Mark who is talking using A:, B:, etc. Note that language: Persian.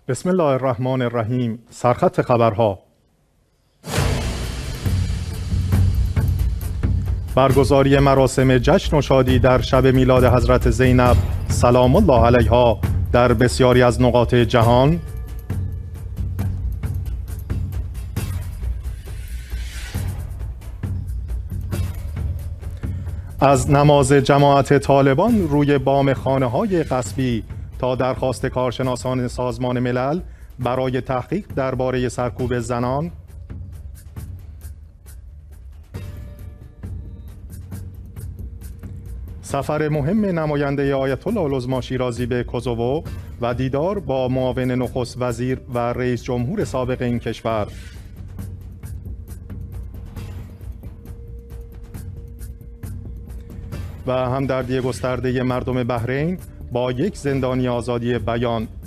A: بسم الله الرحمن الرحیم. سرخط خبرها. برگزاری مراسم جشن و شادی در شب میلاد حضرت زینب سلام الله علیها در بسیاری از نقاط جهان. از نماز جماعت طالبان روی بام خانه‌های غصبی تا درخواست کارشناسان سازمان ملل برای تحقیق درباره سرکوب زنان. سفر مهم نماینده آیت الله العظمی شیرازی به کوزوو و دیدار با معاون نخست وزیر و رئیس جمهور سابق این کشور. و همدردی گسترده مردم بحرین با یک زندانی آزادی بیان